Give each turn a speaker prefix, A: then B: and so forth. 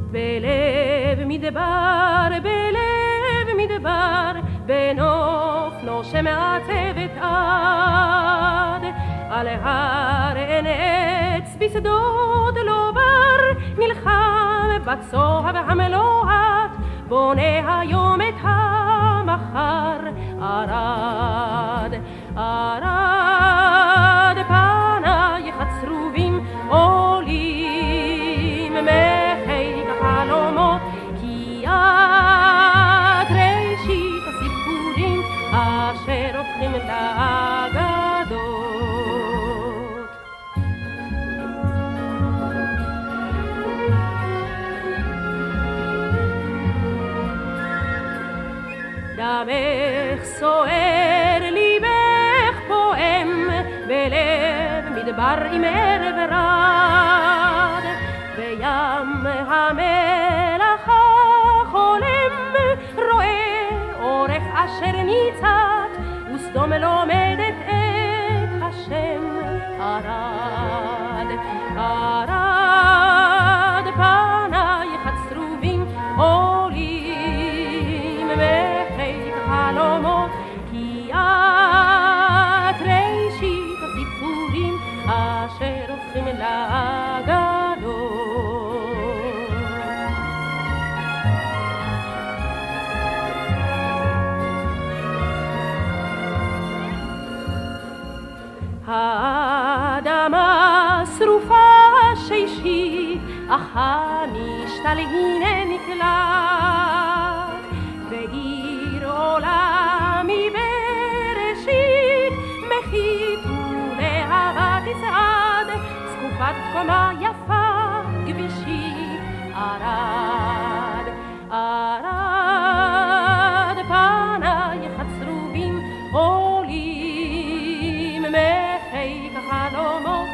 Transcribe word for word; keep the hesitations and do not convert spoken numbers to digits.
A: בלב מדבר, בלב מדבר, בנוף נושם מעצבת עד, על הר אין עץ בשדות לא בר, נלחם בצוהב המלוהט, בונה היום את המחר. ערד, ערד, פנייך הצרובים עולים מחיק החלומות, כי את ראשית הסיפורים אשר הופכים לאגדות. דמך סוער, ליבך פועם, בלב מדבר עם ערב רד, בים המלח החולם, רואה אורך אשר ניצת, וסדום לומדת את השם. ערד, ערד, פנייך הצרובים עולים מחיק החלומות, כי את ראשית הסיפורים אשר הופכים לאגדות. האדמה שרופה שישית, אך המשתל הנה נקלט, ועיר עולה מבראשית, מחית ולהבה תצעד, זקופת קומה יפה כבישית. ערד, ערד, פנייך הצרובים עולים מחיק החלומות,